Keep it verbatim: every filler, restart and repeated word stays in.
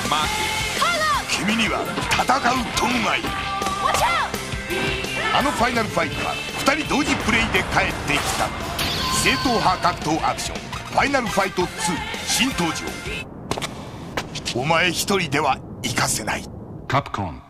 君には戦うトンがいる。あのファイナルファイトはふたり同時プレイで帰ってきた。正統派格闘アクションファイナルファイトツー新登場。お前一人では行かせない。 カプコン